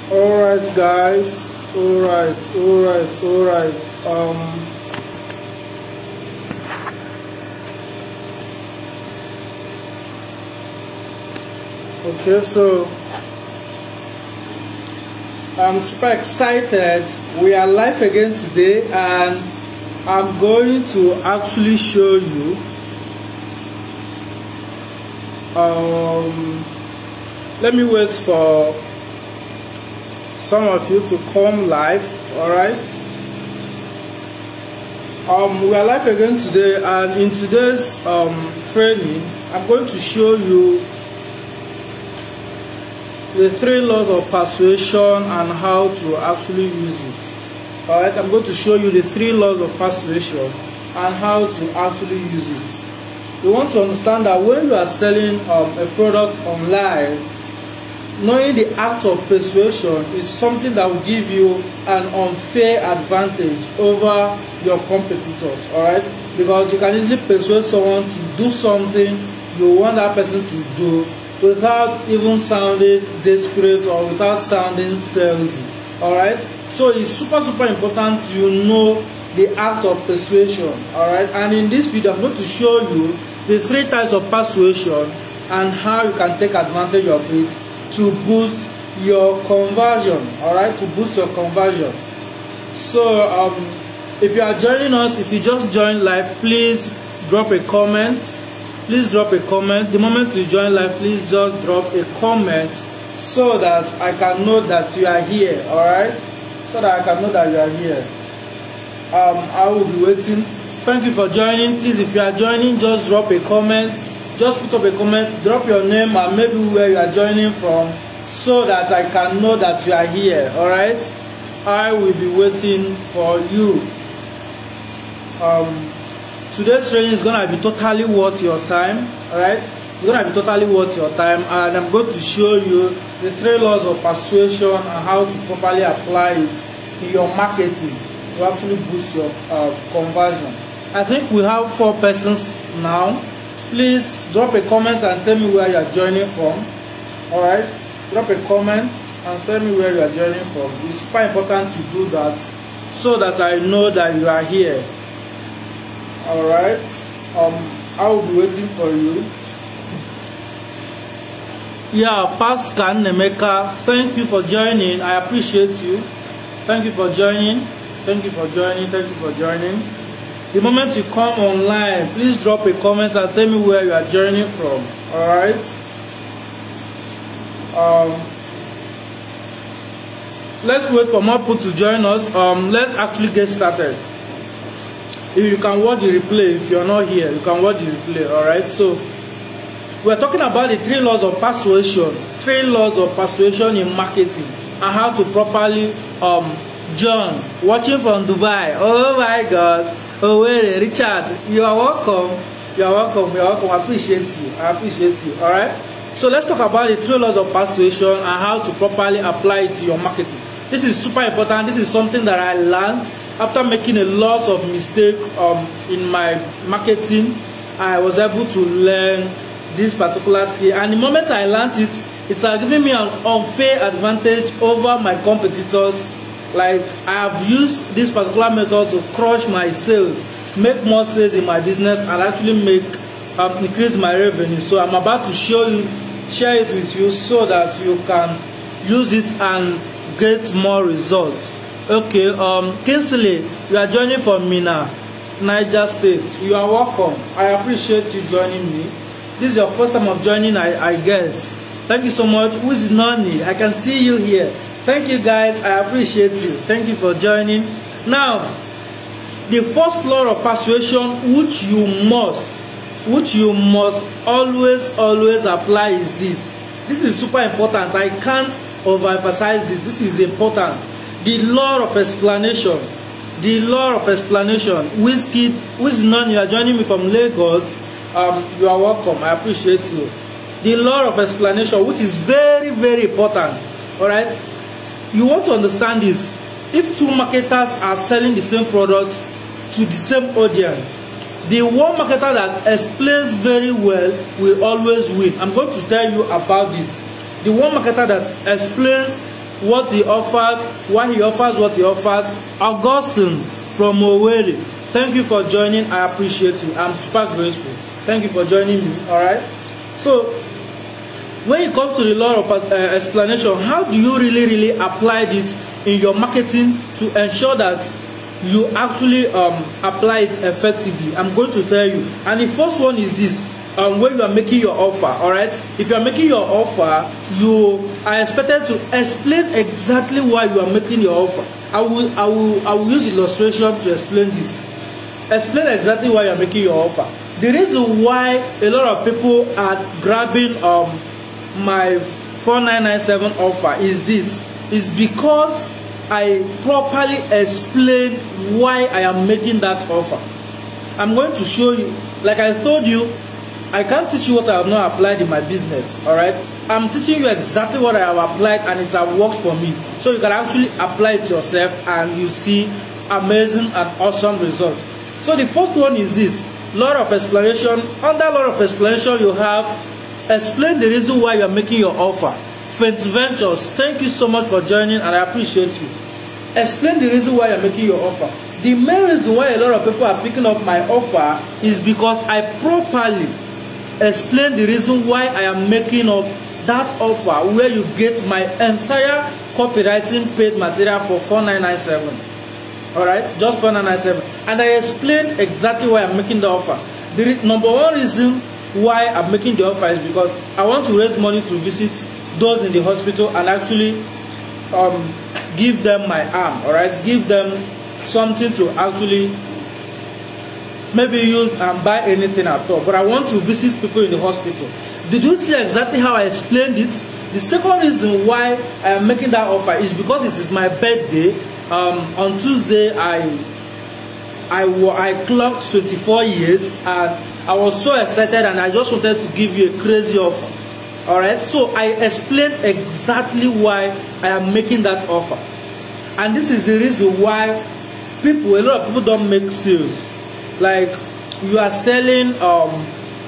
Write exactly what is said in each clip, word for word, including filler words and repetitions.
Alright guys, alright, alright, alright. Um okay, so I'm super excited. We are live again today, and I'm going to actually show you um let me wait for some of you to come live. All right, um we are live again today, and in today's um training I'm going to show you the three laws of persuasion and how to actually use it. All right, I'm going to show you the three laws of persuasion and how to actually use it. You want to understand that when you are selling um, a product online, knowing the act of persuasion is something that will give you an unfair advantage over your competitors. All right, because you can easily persuade someone to do something you want that person to do without even sounding desperate or without sounding salesy. All right, so it's super super important you know the act of persuasion. All right, and in this video I'm going to show you the three types of persuasion and how you can take advantage of it to boost your conversion. All right, to boost your conversion. So um if you are joining us, if you just joined live, please drop a comment. Please drop a comment. The moment you join live, please just drop a comment so that I can know that you are here. All right, so that I can know that you are here. Um, I will be waiting. Thank you for joining. Please, if you are joining, just drop a comment. Just put up a comment. Drop your name and maybe where you are joining from, so that I can know that you are here. All right, I will be waiting for you. Um. Today's training is gonna be totally worth your time. All right, it's gonna be totally worth your time, and I'm going to show you the three laws of persuasion and how to properly apply it in your marketing to actually boost your uh, conversion. I think we have four persons now. Please drop a comment and tell me where you are joining from. All right, drop a comment and tell me where you are joining from. It's super important to do that so that I know that you are here. All right, um I will be waiting for you. Yeah, Pascal Nemeka, thank you for joining. I appreciate you. Thank you for joining. Thank you for joining. Thank you for joining. The moment you come online, please drop a comment and tell me where you are joining from. All right. Um, let's wait for more people to join us. Um, let's actually get started. If you can watch the replay, if you're not here, you can watch the replay. All right, so we're talking about the three laws of persuasion, three laws of persuasion in marketing, and how to properly um John watching from Dubai. Oh my God. Oh wait, Richard, you are welcome. You are welcome. You are welcome. I appreciate you. I appreciate you. All right, so let's talk about the three laws of persuasion and how to properly apply it to your marketing. This is super important. This is something that I learned after making a lot of mistake um, in my marketing. I was able to learn this particular skill, and the moment I learned it, it has given me an unfair advantage over my competitors. Like, I have used this particular method to crush my sales, make more sales in my business, and actually make um, increase my revenue. So I'm about to show you, share it with you, so that you can use it and get more results. Okay, um, Kinsley, you are joining from Mina, Niger State. You are welcome. I appreciate you joining me. This is your first time of joining, I, I guess. Thank you so much. Who is Nani? I can see you here. Thank you guys. I appreciate you. Thank you for joining. Now, the first law of persuasion, which you must, which you must always, always apply, is this. This is super important. I can't overemphasize this. This is important. The law of explanation. The law of explanation. Whiskey, which none, you are joining me from Lagos. Um, you are welcome. I appreciate you. The law of explanation, which is very, very important. All right. You want to understand this. If two marketers are selling the same product to the same audience, the one marketer that explains very well will always win. I'm going to tell you about this. The one marketer that explains what he offers, why he offers what he offers. Augustine from Owerri, thank you for joining. I appreciate you. I'm super grateful. Thank you for joining me. All right. So when it comes to the law of uh, explanation, how do you really really apply this in your marketing to ensure that you actually um, apply it effectively? I'm going to tell you. And the first one is this. Um, when you are making your offer, all right, if you are making your offer, you are expected to explain exactly why you are making your offer. I will, I will, I will use illustration to explain this. Explain exactly why you are making your offer. The reason why a lot of people are grabbing um my four nine nine seven offer is this: is because I properly explained why I am making that offer. I'm going to show you. Like I told you, I can't teach you what I have not applied in my business, all right? I'm teaching you exactly what I have applied, and it has worked for me. So you can actually apply it yourself and you see amazing and awesome results. So the first one is this: lot of explanation. Under lot of explanation, you have explain the reason why you are making your offer. Faint Ventures, thank you so much for joining, and I appreciate you. Explain the reason why you are making your offer. The main reason why a lot of people are picking up my offer is because I properly explain the reason why I am making up that offer, where you get my entire copywriting paid material for four nine nine seven. All right, just four nine nine seven. And I explained exactly why I'm making the offer. The re number one reason why I'm making the offer is because I want to raise money to visit those in the hospital and actually um, give them my arm. All right, give them something to actually maybe use and buy anything at all, but I want to visit people in the hospital. Did you see exactly how I explained it? The second reason why I am making that offer is because it is my birthday. Um, on Tuesday, I I I clocked twenty-four years, and I was so excited, and I just wanted to give you a crazy offer. All right, so I explained exactly why I am making that offer, and this is the reason why people, a lot of people don't make sales. Like, you are selling, um,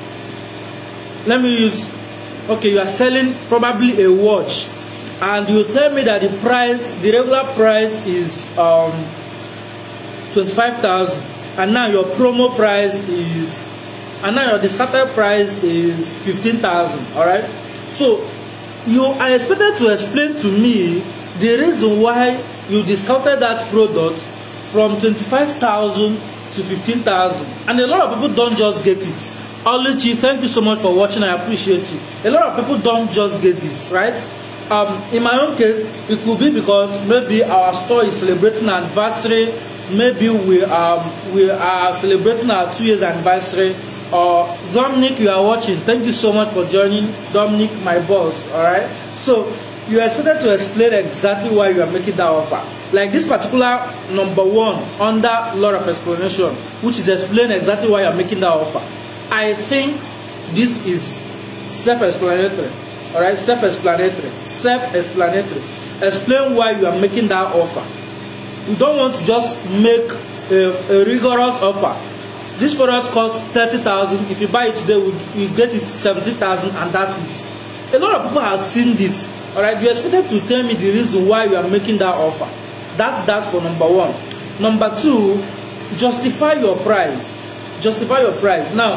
let me use, okay, you are selling probably a watch, and you tell me that the price, the regular price is um, twenty-five thousand, and now your promo price is, and now your discounted price is fifteen thousand, all right? So, you are expected to explain to me the reason why you discounted that product from twenty-five thousand to fifteen thousand, and a lot of people don't just get it. Oluchi, thank you so much for watching. I appreciate you. A lot of people don't just get this, right? Um, in my own case, it could be because maybe our store is celebrating an anniversary. Maybe we um we are celebrating our two years anniversary. Or Dominic, you are watching. Thank you so much for joining. Dominic, my boss. All right. So you are expected to explain exactly why you are making that offer. Like this particular number one under lot of explanation, which is explain exactly why you're making that offer. I think this is self-explanatory. All right, self-explanatory, self-explanatory. Explain why you are making that offer. You don't want to just make a, a rigorous offer. This product costs thirty thousand. If you buy it today, you get it seventy thousand, and that's it. A lot of people have seen this. All right, you expected to tell me the reason why you are making that offer. That's that for number one. Number two, justify your price. Justify your price. Now,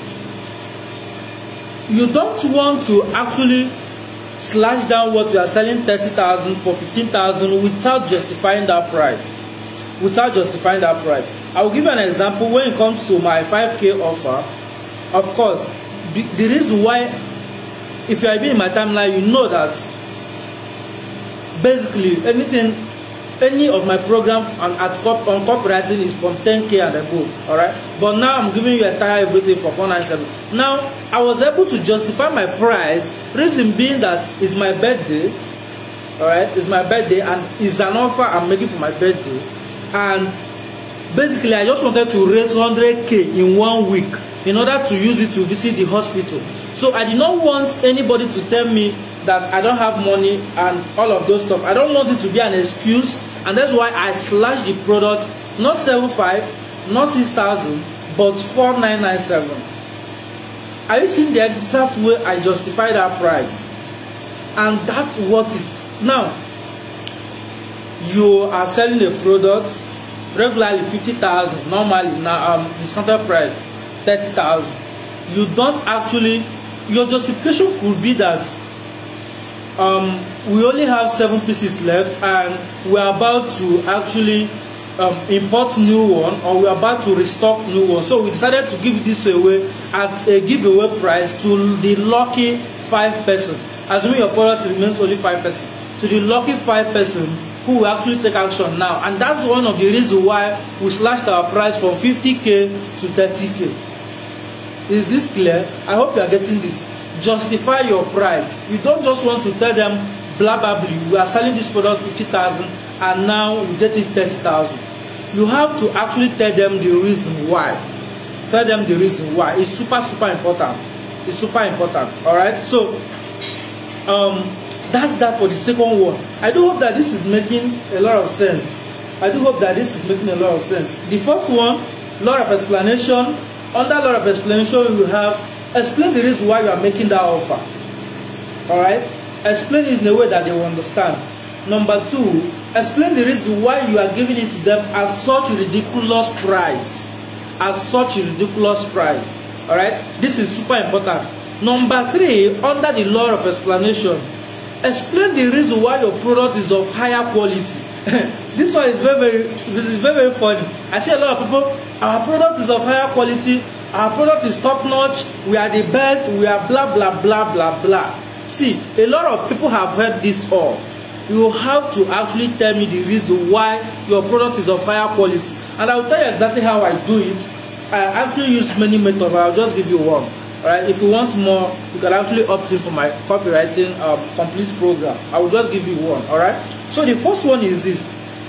you don't want to actually slash down what you are selling thirty thousand for fifteen thousand without justifying that price. Without justifying that price. I will give you an example when it comes to my five K offer. Of course, the reason why, if you are in my timeline, you know that basically anything, any of my program on at cop on copywriting is from ten K and above. All right, but now I'm giving you entire everything for four nine seven. Now I was able to justify my price, reason being that it's my birthday. All right, it's my birthday, and it's an offer I'm making for my birthday. And basically, I just wanted to raise one hundred K in one week in order to use it to visit the hospital. So I did not want anybody to tell me that I don't have money and all of those stuff. I don't want it to be an excuse, and that's why I slashed the product, not seven five, not six thousand, but four nine nine seven. Are you seeing the exact way I justify that price? And that's what it. Now, you are selling a product regularly fifty thousand, normally now um discounted price thirty thousand, you don't actually, your justification could be that um we only have seven pieces left and we are about to actually um import new one, or we are about to restock new one, so we decided to give this away at a giveaway price to the lucky five person, assuming your product remains only five person, to the lucky five person who will actually take action now. And that's one of the reasons why we slashed our price from fifty K to thirty K. Is this clear? I hope you are getting this. Justify your price. You don't just want to tell them blah blah blah, we are selling this product fifty thousand and now we get it thirty thousand. You have to actually tell them the reason why. Tell them the reason why. It's super super important. It's super important. Alright, so um that's that for the second one. I do hope that this is making a lot of sense. I do hope that this is making a lot of sense. The first one, lot of explanation. Under lot of explanation, you have explain the reason why you are making that offer. Alright? Explain it in a way that they will understand. Number two, explain the reason why you are giving it to them at such a ridiculous price. At such a ridiculous price. Alright? This is super important. Number three, under the law of explanation, explain the reason why your product is of higher quality. This one is very, very, is very, very funny. I see a lot of people, our product is of higher quality, our product is top notch, we are the best, we are blah, blah, blah, blah, blah. See, a lot of people have heard this all. You have to actually tell me the reason why your product is of higher quality. And I will tell you exactly how I do it. I actually use many methods, but I'll just give you one. Alright, if you want more, you can actually opt in for my copywriting um, complete program. I will just give you one. Alright, so the first one is this.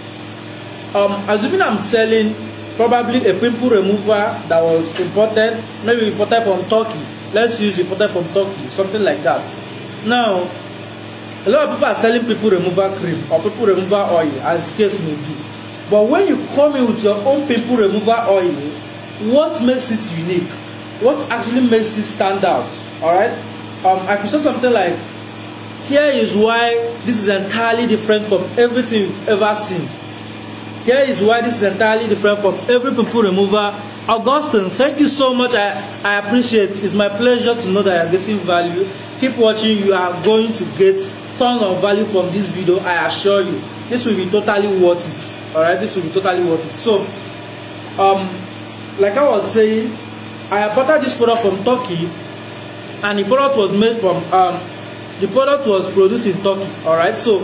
Um, assuming I'm selling probably a pimple remover that was imported, maybe imported from Turkey. Let's use imported from Turkey, something like that. Now, a lot of people are selling pimple remover cream or pimple remover oil, as the case may be. But when you come in with your own pimple remover oil, what makes it unique? What actually makes it stand out? Alright? Um, I could say something like, here is why this is entirely different from everything you've ever seen. Here is why this is entirely different from every pimple remover. Augustine, thank you so much. I, I appreciate it. It's my pleasure to know that you're getting value. Keep watching. You are going to get tons of value from this video. I assure you. This will be totally worth it. Alright? This will be totally worth it. So, um, like I was saying, I imported this product from Turkey, and the product was made from um, the product was produced in Turkey. All right, so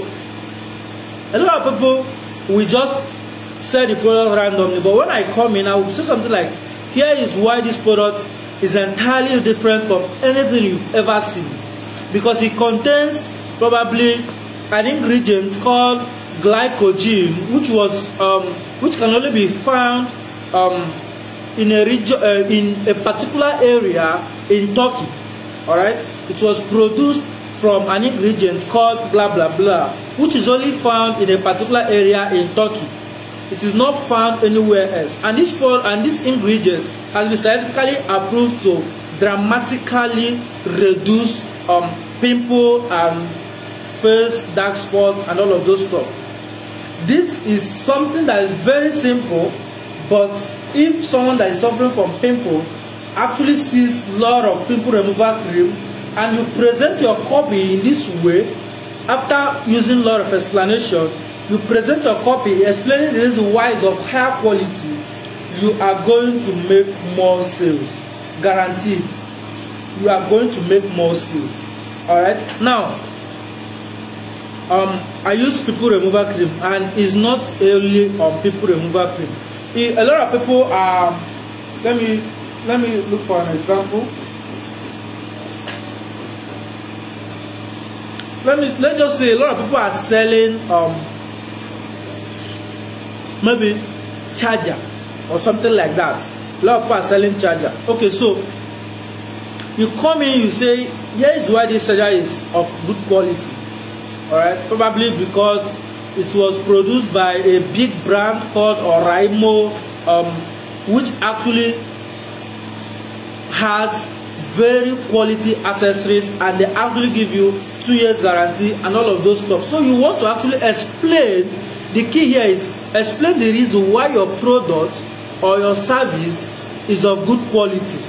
a lot of people will just sell the product randomly, but when I come in, I will say something like, "Here is why this product is entirely different from anything you've ever seen, because it contains probably an ingredient called glycogen, which was um, which can only be found." Um, in a region, uh, in a particular area in Turkey. Alright, it was produced from an ingredient called blah blah blah, which is only found in a particular area in Turkey. It is not found anywhere else. And this and this ingredient has been scientifically approved to dramatically reduce um, pimple and face dark spots and all of those stuff. This is something that is very simple, but if someone that is suffering from pimple actually sees a lot of pimple remover cream and you present your copy in this way, after using a lot of explanation, you present your copy explaining the reason why it's of higher quality, you are going to make more sales. Guaranteed. You are going to make more sales. Alright? Now, um, I use pimple remover cream, and it's not only on pimple remover cream. A lot of people are, let me let me look for an example. Let me let's just say a lot of people are selling um maybe charger or something like that. A lot of people are selling charger. Okay, so you come in, you say, here is why this charger is of good quality. Alright, probably because it was produced by a big brand called Oraimo, um, which actually has very quality accessories, and they actually give you two years guarantee and all of those stuff. So you want to actually explain The key here is explain the reason why your product or your service is of good quality.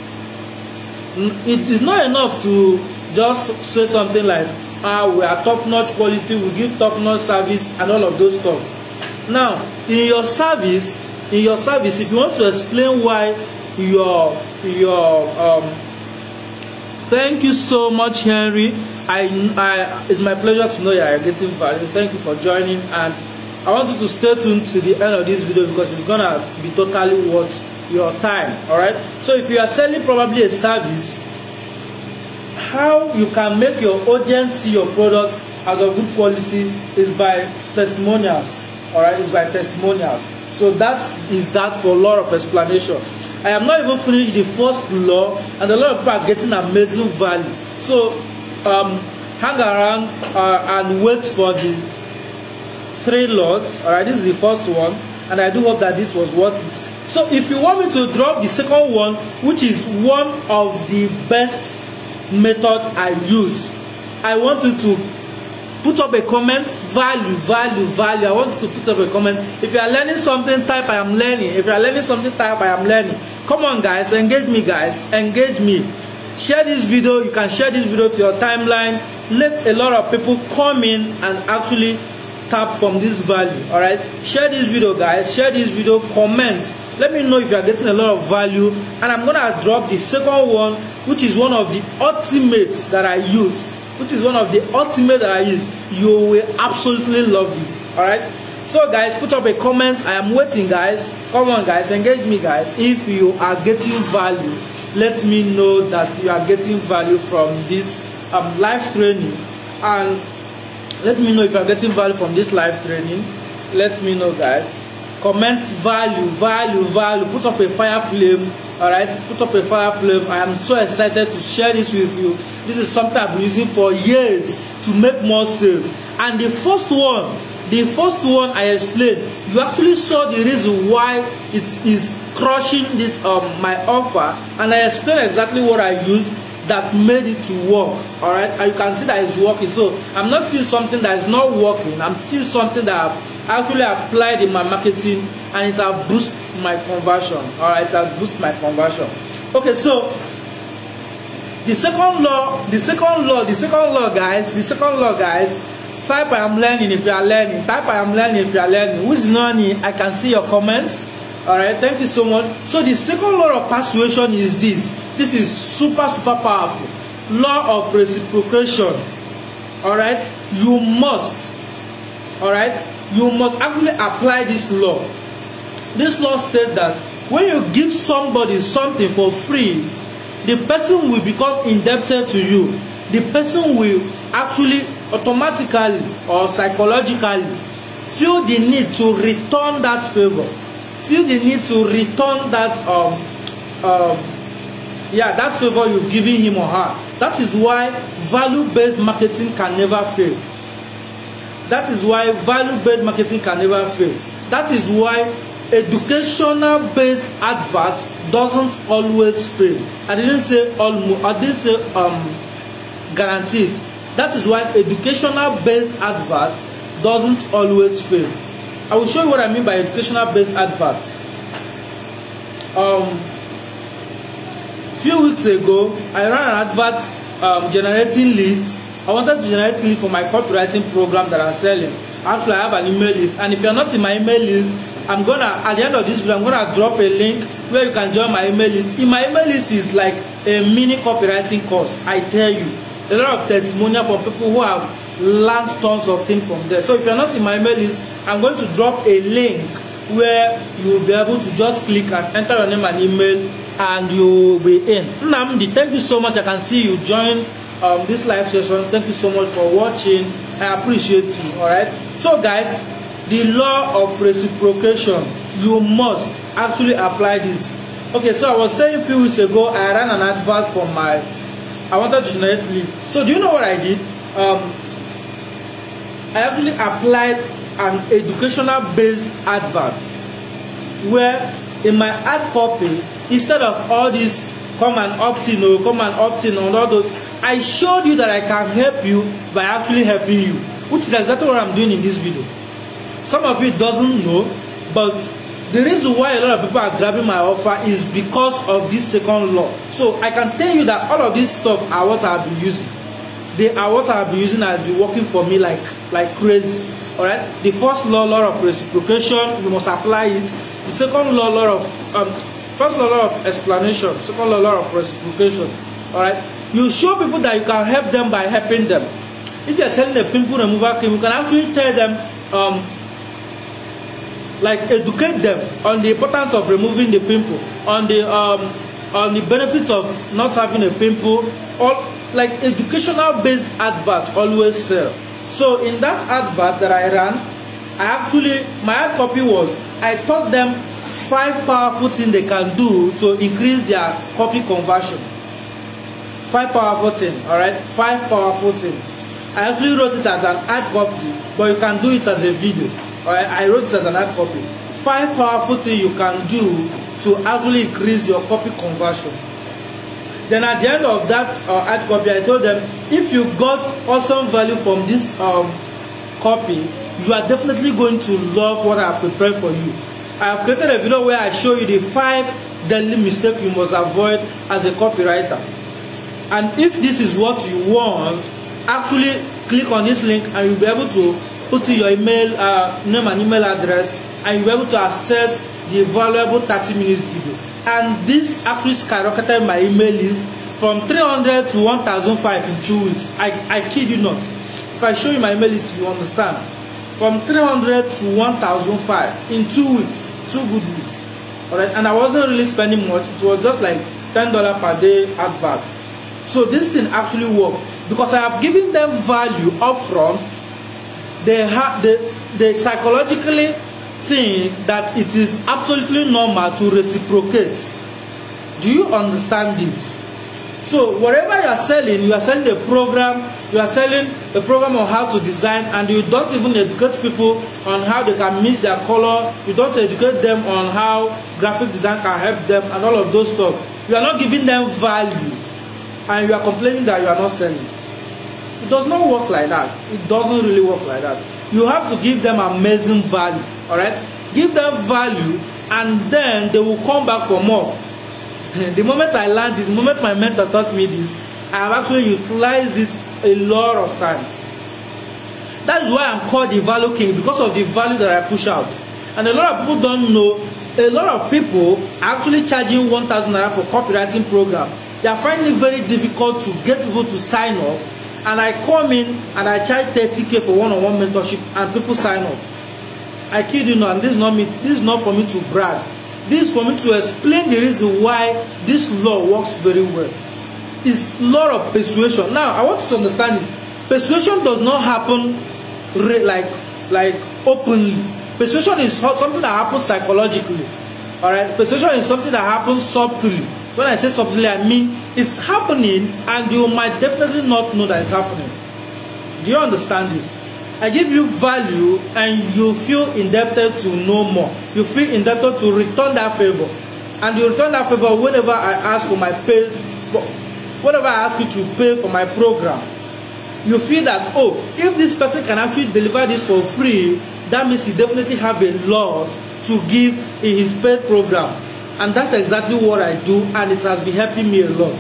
It is not enough to just say something like, ah, we are top-notch quality, we give top-notch service and all of those stuff. Now, in your service, in your service, if you want to explain why your your um thank you so much, Henry. I, I it's my pleasure to know you are getting value. Thank you for joining, and I want you to stay tuned to the end of this video because it's gonna be totally worth your time. All right. So if you are selling probably a service, how you can make your audience see your product as of good quality is by testimonials. All right, it's by testimonials. So that is that for a lot of explanation. I have not even finished the first law, and a lot of people are getting amazing value. So um, hang around uh, and wait for the three laws. All right, this is the first one, and I do hope that this was worth it. So if you want me to drop the second one, which is one of the best method I use, I want you to put up a comment. Value, value, value. I want you to put up a comment. If you are learning something, type I am learning. If you are learning something, type I am learning. Come on, guys, engage me, guys, engage me. Share this video. You can share this video to your timeline. Let a lot of people come in and actually tap from this value. All right, share this video, guys. Share this video. Comment. Let me know if you are getting a lot of value. And I'm gonna drop the second one, which is one of the ultimates that I use. Which is one of the ultimate that I use. You will absolutely love this. All right. So guys, put up a comment. I am waiting, guys. Come on, guys, engage me, guys. If you are getting value, let me know that you are getting value from this um, live training, and let me know if you are getting value from this live training. Let me know, guys. Comment value, value, value. Put up a fire flame. All right, put up a fire flame. I am so excited to share this with you. This is something I've been using for years to make more sales. And the first one, the first one I explained, you actually saw the reason why it is crushing this um my offer, and I explained exactly what I used that made it to work. All right, and you can see that it's working. So I'm not seeing something that is not working. I'm still something that I've actually applied in my marketing, and it has boosted my conversion. All right, it has boosted my conversion. Okay, so the second law, the second law, the second law, guys, the second law, guys. Type I am learning if you are learning. Type I am learning if you are learning. Who is learning? I can see your comments. All right, thank you so much. So the second law of persuasion is this. This is super super powerful. Law of reciprocation. All right, you must. All right, you must actually apply this law. This law states that when you give somebody something for free, the person will become indebted to you. The person will actually automatically or psychologically feel the need to return that favor, feel the need to return that um um yeah that favor you've given him or her. That is why value-based marketing can never fail. That is why value-based marketing can never fail. That is why educational-based adverts doesn't always fail. I didn't say almost. I didn't say um guaranteed. That is why educational-based adverts doesn't always fail. I will show you what I mean by educational-based advert. Um, few weeks ago, I ran an advert um, generating leads. I wanted to generate leads for my copywriting program that I'm selling. Actually, I have an email list, and if you're not in my email list, I'm gonna at the end of this video, I'm gonna drop a link where you can join my email list. In my email list is like a mini copywriting course. I tell you. A lot of testimonial from people who have learned tons of things from there. So if you're not in my email list, I'm going to drop a link where you will be able to just click and enter your name and email, and you will be in. Nnamdi, thank you so much. I can see you join um, this live session. Thank you so much for watching. I appreciate you. All right. So guys, the law of reciprocation, you must actually apply this. Okay, so I was saying a few weeks ago, I ran an advert for my I wanted to generate lead. So do you know what I did? Um, I actually applied an educational based advert where in my ad copy, instead of all this come and opt in or come and opt in on all those, I showed you that I can help you by actually helping you, which is exactly what I'm doing in this video. some of you doesn't know, but the reason why a lot of people are grabbing my offer is because of this second law. So I can tell you that all of this stuff are what I've been using. They are what I've been using and been working for me like like crazy. Alright? The first law, law of reciprocation, you must apply it. The second law, law of um first law, law of explanation, second law, law of reciprocation. Alright? You show people that you can help them by helping them. If you're selling a pimple remover cream, you can actually tell them um like educate them on the importance of removing the pimple, on the um on the benefits of not having a pimple, or like educational based advert always sell. So in that advert that I ran, I actually, my ad copy was, I taught them five powerful things they can do to increase their copy conversion. Five powerful things, alright? Five powerful things. I actually wrote it as an ad copy, but you can do it as a video. Alright, I wrote it as an ad copy. Five powerful things you can do to actually increase your copy conversion. Then at the end of that uh, ad copy, I told them, if you got awesome value from this um, copy, you are definitely going to love what I have prepared for you. I have created a video where I show you the five deadly mistakes you must avoid as a copywriter. And if this is what you want, actually click on this link and you'll be able to put in your email, uh, name and email address, and you'll be able to access the valuable thirty minutes video. And this actually skyrocketed my email list from three hundred to one thousand five in two weeks. I, I kid you not. If I show you my email list, you understand. From three hundred to one thousand five in two weeks, two good weeks. Alright, and I wasn't really spending much. It was just like ten dollars per day advert. So this thing actually worked because I have given them value upfront. They have they, they psychologically think that it is absolutely normal to reciprocate. Do you understand this? So whatever you are selling, you are selling a program, you are selling a program on how to design, and you don't even educate people on how they can mix their color, you don't educate them on how graphic design can help them and all of those stuff. You are not giving them value and you are complaining that you are not selling. It does not work like that. It doesn't really work like that. You have to give them amazing value. Alright? Give them value and then they will come back for more. The moment I learned it, the moment my mentor taught me this, I have actually utilized it a lot of times. That is why I'm called the value king, because of the value that I push out. And a lot of people don't know, a lot of people are actually charging one thousand naira for copywriting program. They are finding it very difficult to get people to sign up. And I come in and I charge thirty K for one-on-one mentorship and people sign up. I kid you not, and this is not me, this is not for me to brag. This is for me to explain the reason why this law works very well. It's law of persuasion. Now I want you to understand this. Persuasion does not happen like like openly. Persuasion is something that happens psychologically. Alright? Persuasion is something that happens subtly. When I say subtly, I mean it's happening and you might definitely not know that it's happening. Do you understand this? I give you value and you feel indebted to know more. You feel indebted to return that favor. And you return that favor whenever I ask for my pay, for, whenever I ask you to pay for my program. You feel that, oh, if this person can actually deliver this for free, that means he definitely have a lot to give in his paid program. And that's exactly what I do, and it has been helping me a lot.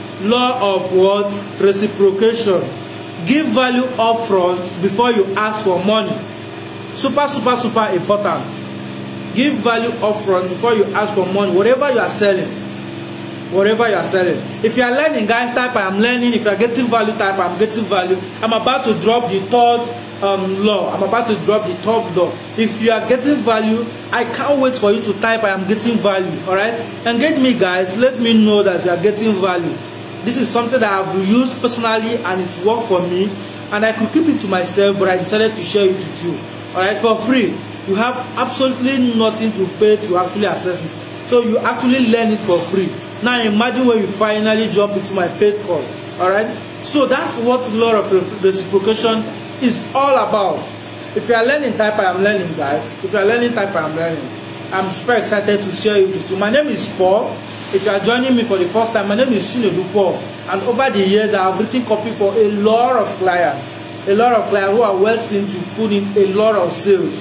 Law of what? Reciprocation. Give value upfront before you ask for money. Super, super, super important. Give value upfront before you ask for money. Whatever you are selling. Whatever you are selling. If you are learning, guys, type I am learning. If you are getting value, type I am getting value. I'm about to drop the third um, law. I'm about to drop the third law. If you are getting value, I can't wait for you to type I am getting value. Alright? Engage me, guys. Let me know that you are getting value. This is something that I've used personally and it's worked for me. And I could keep it to myself, but I decided to share it with you. Alright? For free. You have absolutely nothing to pay to actually access it. So you actually learn it for free. Now imagine when you finally jump into my paid course. Alright? So that's what law of reciprocation is all about. If you are learning, type I am learning, guys. If you are learning, type I am learning. I'm super excited to share it with you. My name is Paul. If you are joining me for the first time, my name is Chinedu Paul. And over the years, I have written copy for a lot of clients. A lot of clients who are well trained to put in a lot of sales.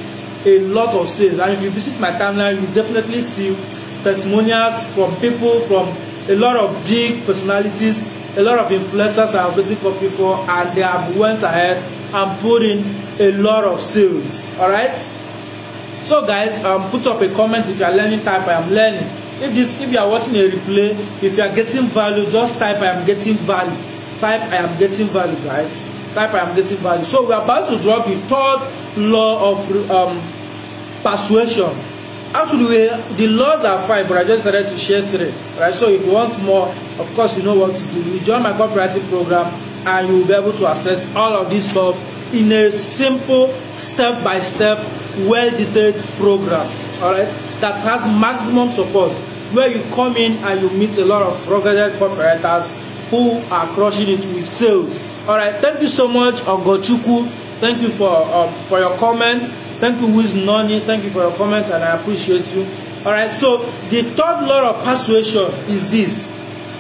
a lot of sales. And if you visit my timeline, you definitely see testimonials from people, from a lot of big personalities, a lot of influencers I have basic copy for, and they have went ahead and put in a lot of sales. All right. So guys, um, put up a comment if you are learning type I am learning. If this, if you are watching a replay, if you are getting value, just type I am getting value. Type I am getting value, guys. Type I am getting value. So we are about to drop the third law of um, persuasion. Actually, we, the laws are five, but I just decided to share three. Right? So if you want more, of course, you know what to do. You join my copywriting program, and you will be able to access all of this stuff in a simple, step-by-step, well-detailed program. All right, that has maximum support, where you come in and you meet a lot of rugged copywriters who are crushing it with sales. All right, thank you so much, Ogochukwu. Thank you for um, for your comment. Thank you, Wiznoni. Thank you for your comment, and I appreciate you. All right, so the third law of persuasion is this: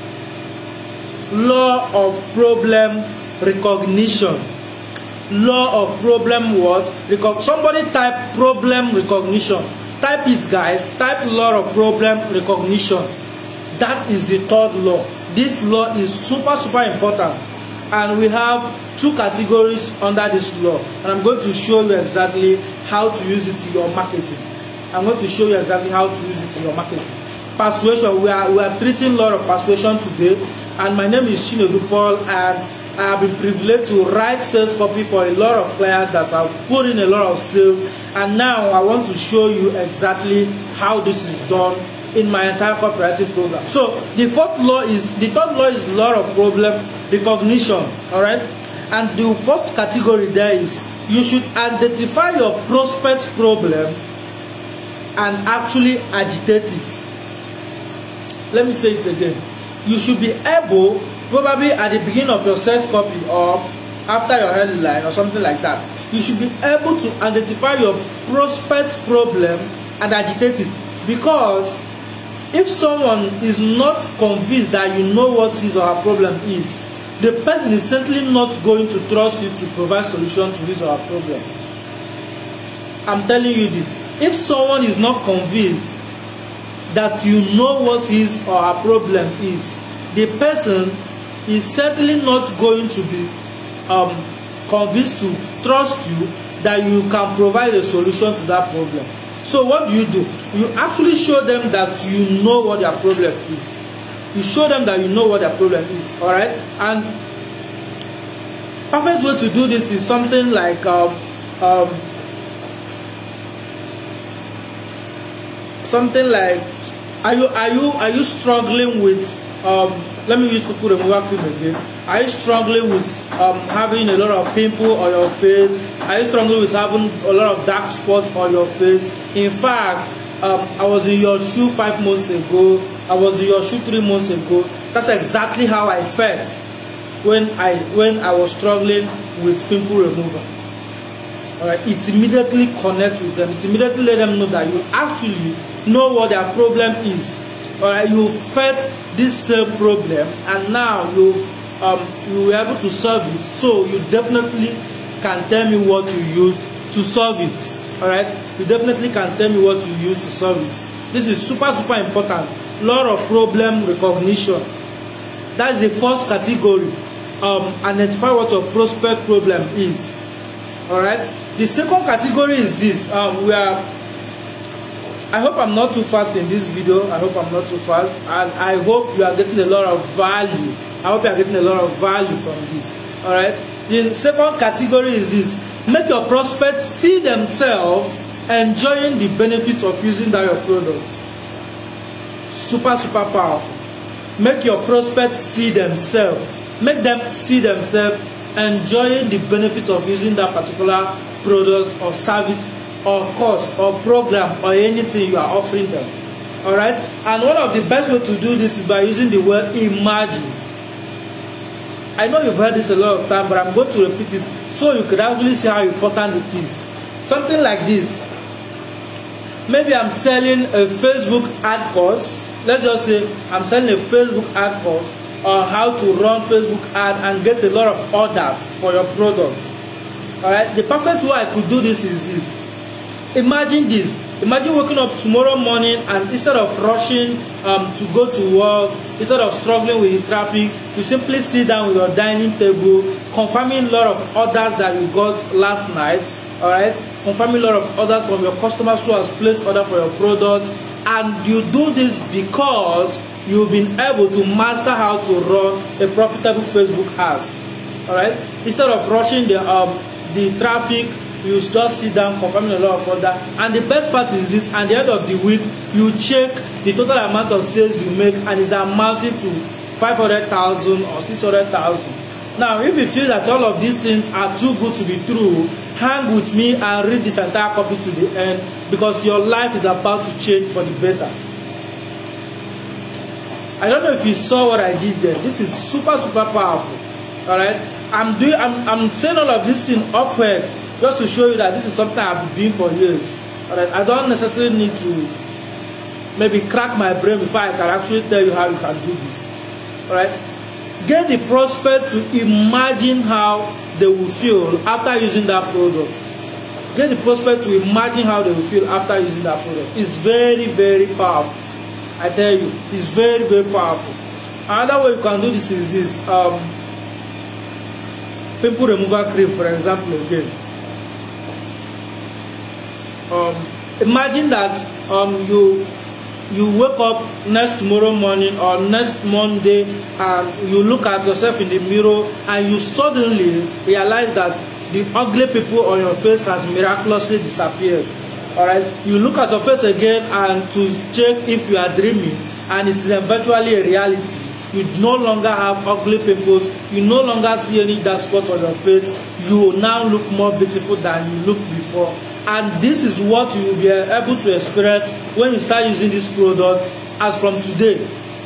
law of problem recognition. Law of problem what? Recog somebody type problem recognition. Type it, guys. Type law of problem recognition. That is the third law. This law is super super important, and we have two categories under this law, and I'm going to show you exactly how to use it in your marketing. I'm going to show you exactly how to use it in your marketing. Persuasion. We are we are treating law of persuasion today, and my name is Chinedu Paul, and I have been privileged to write sales copy for a lot of clients that have put in a lot of sales, and now I want to show you exactly how this is done in my entire copywriting program. So the fourth law is, the third law is law of problem recognition. All right, and the first category there is you should identify your prospect's problem and actually agitate it. Let me say it again. You should be able, probably at the beginning of your sales copy or after your headline or something like that, you should be able to identify your prospect problem and agitate it. Because if someone is not convinced that you know what his or her problem is, the person is certainly not going to trust you to provide solution to his or her problem. I'm telling you this. If someone is not convinced that you know what his or her problem is, the person is certainly not going to be um, convinced to trust you that you can provide a solution to that problem. So what do you do? You actually show them that you know what their problem is. You show them that you know what their problem is. All right? And perfect way to do this is something like um, um, something like are you are you are you struggling with um, let me use pimple remover cream again. Are you struggling with um, having a lot of pimple on your face? Are you struggling with having a lot of dark spots on your face? In fact, um, I was in your shoe five months ago. I was in your shoe three months ago. That's exactly how I felt when I when I was struggling with pimple remover. Alright, it immediately connects with them. It immediately let them know that you actually know what their problem is. Alright, you felt this same problem, and now you um you were able to solve it. So you definitely can tell me what you used to solve it. Alright, you definitely can tell me what you used to solve it. This is super super important. Law of problem recognition. That's the first category. Um, identify what your prospect problem is. Alright. The second category is this. Um, we are. I hope I'm not too fast in this video. I hope I'm not too fast, and I hope you are getting a lot of value. I hope you are getting a lot of value from this. Alright. The second category is this. Make your prospects see themselves enjoying the benefits of using that your products. Super super powerful. Make your prospects see themselves. Make them see themselves enjoying the benefits of using that particular product or service or course or program or anything you are offering them. Alright? And one of the best way to do this is by using the word imagine. I know you've heard this a lot of times, but I'm going to repeat it so you could actually see how important it is. Something like this. Maybe I'm selling a Facebook ad course. Let's just say I'm selling a Facebook ad course on how to run Facebook ad and get a lot of orders for your products. Alright, the perfect way I could do this is this. Imagine this. Imagine waking up tomorrow morning and instead of rushing um, to go to work, instead of struggling with the traffic, you simply sit down with your dining table, confirming a lot of orders that you got last night, all right? Confirming a lot of orders from your customers who has placed order for your product, and you do this because you've been able to master how to run a profitable Facebook ads, all right? Instead of rushing the um, the traffic, you just sit down confirming a lot of order. And the best part is this: at the end of the week, you check the total amount of sales you make, and it's amounting to five hundred thousand or six hundred thousand. Now, if you feel that all of these things are too good to be true, hang with me and read this entire copy to the end, because your life is about to change for the better. I don't know if you saw what I did there. This is super super powerful. All right, I'm doing I'm, I'm saying all of this thing off air just to show you that this is something I've been doing for years. All right, I don't necessarily need to maybe crack my brain before I can actually tell you how you can do this. All right, get the prospect to imagine how they will feel after using that product. Get the prospect to imagine how they will feel after using that product. It's very very powerful. I tell you, it's very very powerful. Another way you can do this is this: um, pimple remover cream, for example. Again, um, imagine that um, you you wake up next tomorrow morning or next Monday and you look at yourself in the mirror and you suddenly realize that the ugly people on your face has miraculously disappeared. All right, you look at your face again and to check if you are dreaming, and it is eventually a reality. You no longer have ugly pimples, you no longer see any dark spots on your face. You now look more beautiful than you looked before. And this is what you will be able to experience when you start using this product as from today.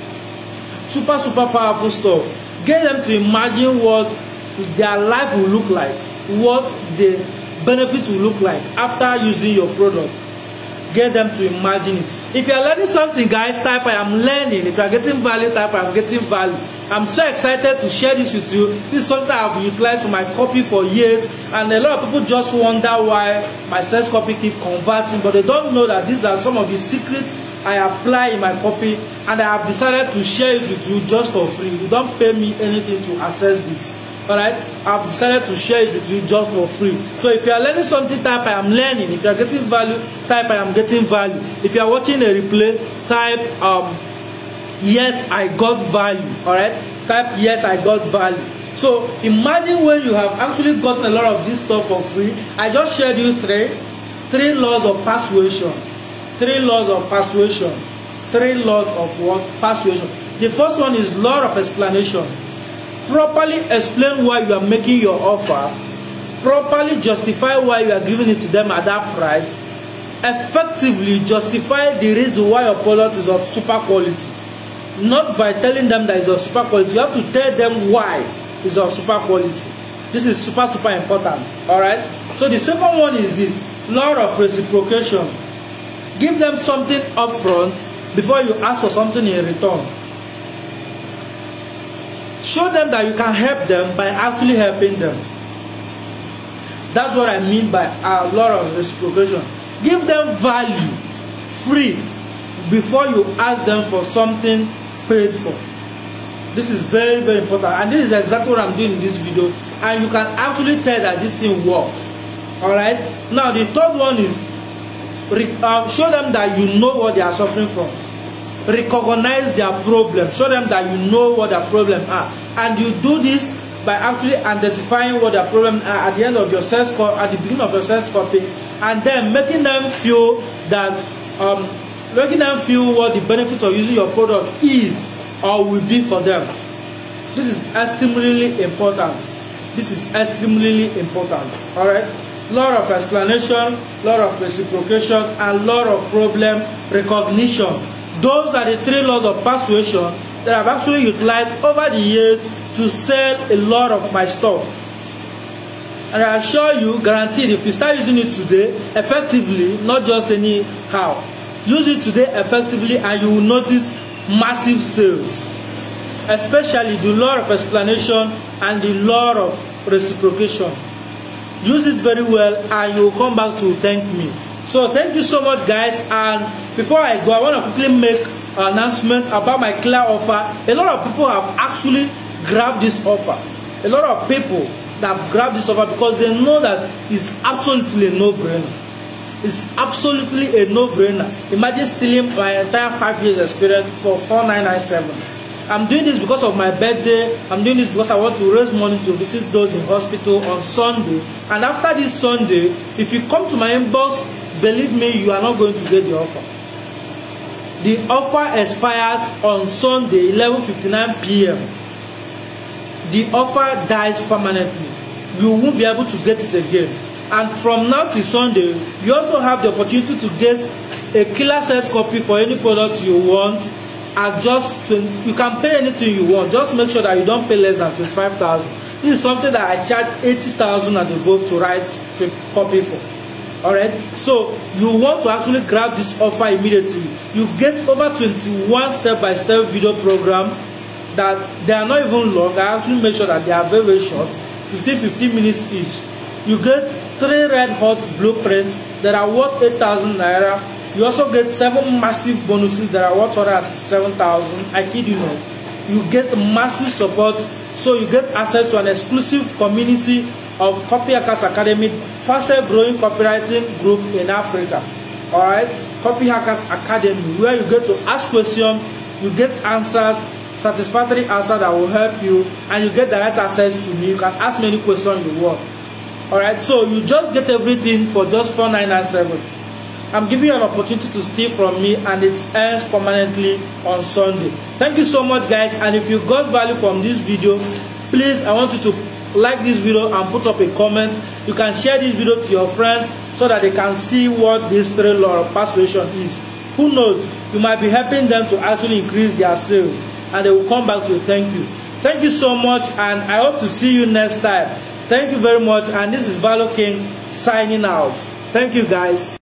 Super super powerful stuff. Get them to imagine what their life will look like, what the benefit will look like after using your product. Get them to imagine it. If you are learning something, guys, type I am learning. If you are getting value, type I am getting value. I'm so excited to share this with you. This is something I've utilized for my copy for years, and a lot of people just wonder why my sales copy keep converting, but they don't know that these are some of the secrets I apply in my copy, and I have decided to share it with you just for free. You don't pay me anything to access this. Alright, I've decided to share it with you just for free. So if you are learning something, type I am learning. If you are getting value, type I am getting value. If you are watching a replay, type um yes, I got value. Alright, type yes, I got value. So imagine when you have actually gotten a lot of this stuff for free. I just shared you three three laws of persuasion. Three laws of persuasion. Three laws of what? Persuasion. The first one is law of explanation. Properly explain why you are making your offer. Properly justify why you are giving it to them at that price. Effectively justify the reason why your product is of super quality. Not by telling them that it's of super quality. You have to tell them why it's of super quality. This is super super important. Alright. So the second one is this: law of reciprocation. Give them something upfront before you ask for something in return. Show them that you can help them by actually helping them. That's what I mean by a lot of reciprocation. Give them value free before you ask them for something paid for. This is very very important, and this is exactly what I'm doing in this video, and you can actually tell that this thing works. Alright, now the third one is um, show them that you know what they are suffering from. Recognize their problem. Show them that you know what their problems are, and you do this by actually identifying what their problems are at the end of your sales call, at the beginning of your sales copy, and then making them feel that um, making them feel what the benefits of using your product is or will be for them. This is extremely important. This is extremely important. All right. Lot of explanation, lot of reciprocation, and lot of problem recognition. Those are the three laws of persuasion that I've actually utilized over the years to sell a lot of my stuff. And I assure you, guaranteed, if you start using it today effectively, not just anyhow, use it today effectively and you will notice massive sales. Especially the law of explanation and the law of reciprocation. Use it very well and you will come back to thank me. So thank you so much, guys. And before I go, I want to quickly make an announcement about my clear offer. A lot of people have actually grabbed this offer. A lot of people that have grabbed this offer because they know that it's absolutely a no-brainer. It's absolutely a no-brainer. Imagine stealing my entire five years experience for four nine nine seven. I'm doing this because of my birthday. I'm doing this because I want to raise money to visit those in hospital on Sunday. And after this Sunday, if you come to my inbox, believe me, you are not going to get the offer. The offer expires on Sunday, eleven fifty-nine p m The offer dies permanently. You won't be able to get it again. And from now to Sunday, you also have the opportunity to get a killer sales copy for any product you want. At just twenty, you can pay anything you want. Just make sure that you don't pay less than twenty-five thousand. This is something that I charge eighty thousand and above to write a copy for. Alright, so you want to actually grab this offer immediately. You get over twenty-one step-by-step video program that they are not even long. I actually make sure that they are very, very short, fifteen fifteen minutes each. You get three red hot blueprints that are worth eight thousand naira. You also get seven massive bonuses that are worth one hundred sixty-seven thousand. I kid you not. You get massive support, so you get access to an exclusive community of Copy Hackers Academy, fastest growing copywriting group in Africa. Alright, Copy Hackers Academy, where you get to ask questions, you get answers, satisfactory answers that will help you, and you get direct access to me. You can ask me any question you want. Alright, so you just get everything for just four nine nine seven. I'm giving you an opportunity to steal from me, and it ends permanently on Sunday. Thank you so much, guys. And if you got value from this video, please, I want you to like this video and put up a comment. You can share this video to your friends so that they can see what this three law of persuasion is. Who knows, you might be helping them to actually increase their sales, and they will come back to thank you. Thank you so much, and I hope to see you next time. Thank you very much, and this is Valor King signing out. Thank you, guys.